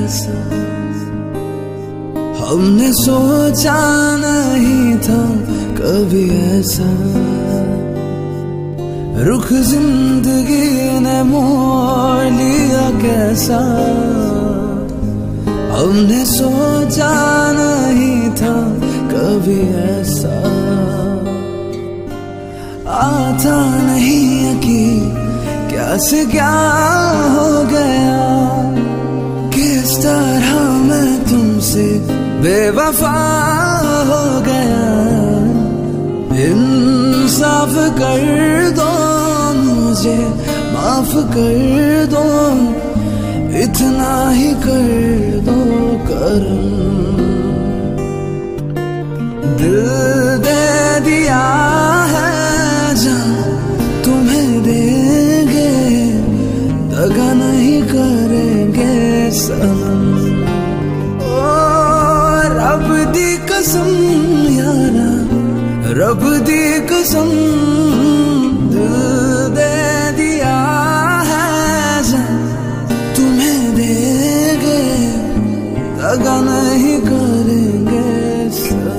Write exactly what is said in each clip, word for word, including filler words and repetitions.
कैसा, हमने सोचा नहीं था कभी ऐसा, रुख जिंदगी ने मोड़ लिया कैसा, हमने सोचा नहीं था कभी ऐसा, आता नहीं यकीन क्या से क्या हो गया, किस तरह मैं तुमसे बेवफा हो गया। इंसाफ कर दो मुझे, माफ कर दो, इतना ही कर दो करम, दिल दे दिया है जान तुम्हें देंगे, दगा नहीं करेंगे सनम। ओ रब दी कसम यारा, रब दी कसम, दिल दे दिया है जान तुम्हें देंगे, दगा नहीं करेंगे सनम।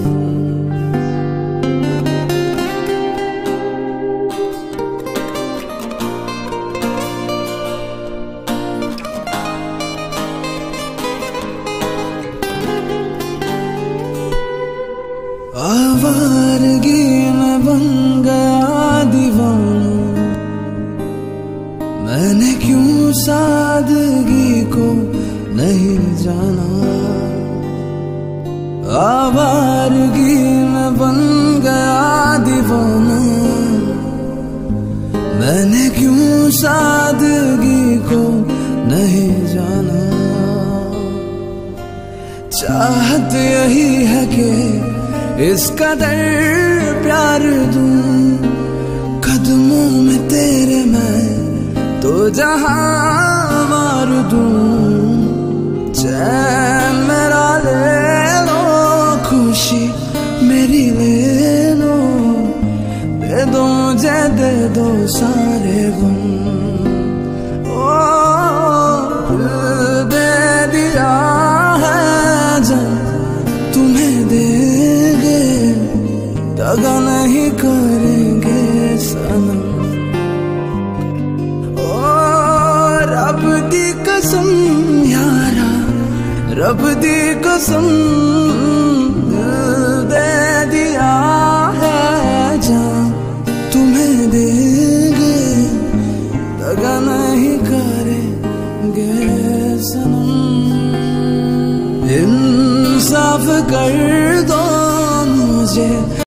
आवारगी में बन गया दीवाना, मैंने क्यों सादगी को नहीं जाना, आवारगी में बन गया दीवाना, मैंने क्यों सादगी को नहीं जाना। चाहत यही है कि इस कदर प्यार दूं, कदमों में तेरे मैं तो जहां मार दूं। चैन मेरा ले लो, खुशी मेरी ले लो, दे दो मुझे दे दो सारे गम। ओ दिल दे दिया है जान तुम्हें देंगे, दगा नहीं करेंगे सनम। ओ रब दी कसम यारा, रब दी कसम, दिल दे दिया है जान तुम्हें देंगे, दगा नहीं करेंगे सनम। इंसाफ कर दो मुझे।